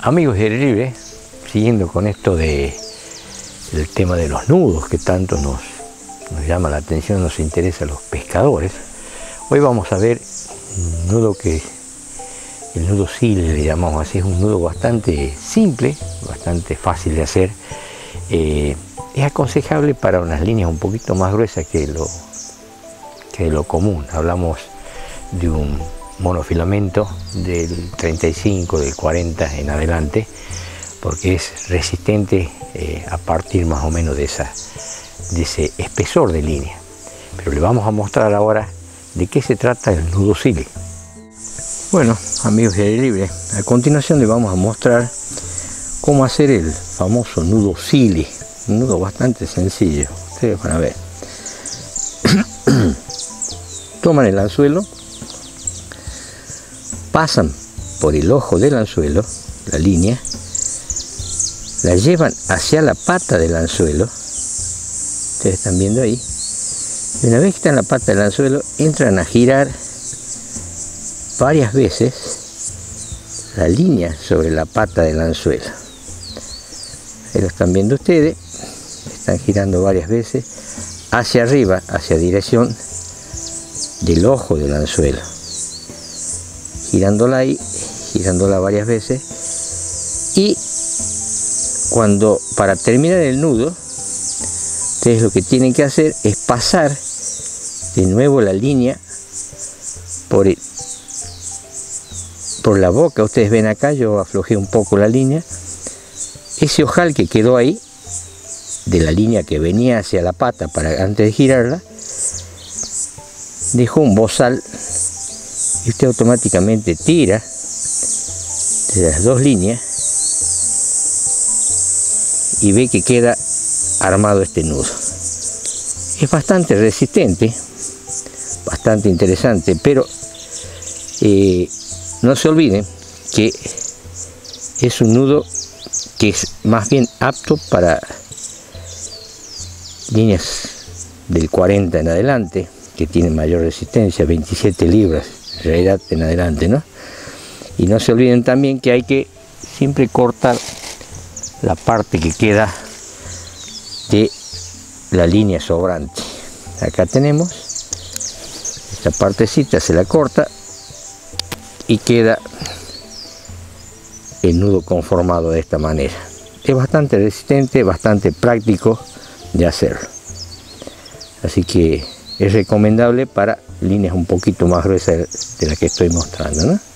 Amigos de Aire Libre, siguiendo con esto del tema de los nudos que tanto nos llama la atención, nos interesa a los pescadores. Hoy vamos a ver un nudo que el nudo Sile le llamamos así. Es un nudo bastante simple, bastante fácil de hacer. Es aconsejable para unas líneas un poquito más gruesas que lo común. Hablamos de un monofilamento del 35, del 40 en adelante, porque es resistente a partir más o menos de ese espesor de línea. Pero le vamos a mostrar ahora de qué se trata el nudo Sile. Bueno, amigos de Aire Libre, a continuación les vamos a mostrar cómo hacer el famoso nudo Sile, un nudo bastante sencillo. Ustedes van a ver. Toman el anzuelo, pasan por el ojo del anzuelo, la línea, la llevan hacia la pata del anzuelo, ustedes están viendo ahí, y una vez que está en la pata del anzuelo, entran a girar varias veces la línea sobre la pata del anzuelo. Ahí lo están viendo ustedes, están girando varias veces hacia arriba, hacia dirección del ojo del anzuelo, girándola ahí, girándola varias veces, y para terminar el nudo, ustedes lo que tienen que hacer es pasar de nuevo la línea por la boca. Ustedes ven acá, yo aflojé un poco la línea, ese ojal que quedó ahí, de la línea que venía hacia la pata antes de girarla, dejó un bozal, y usted automáticamente tira de las dos líneas y ve que queda armado este nudo. Es bastante resistente, bastante interesante, pero no se olviden que es un nudo que es más bien apto para líneas del 40 en adelante, que tienen mayor resistencia, 27 libras en realidad en adelante, ¿no? Y no se olviden también que hay que siempre cortar la parte que queda de la línea sobrante. Acá tenemos esta partecita, se la corta y queda el nudo conformado de esta manera. Es bastante resistente, bastante práctico de hacerlo, así que es recomendable para líneas un poquito más gruesas de las que estoy mostrando, ¿no?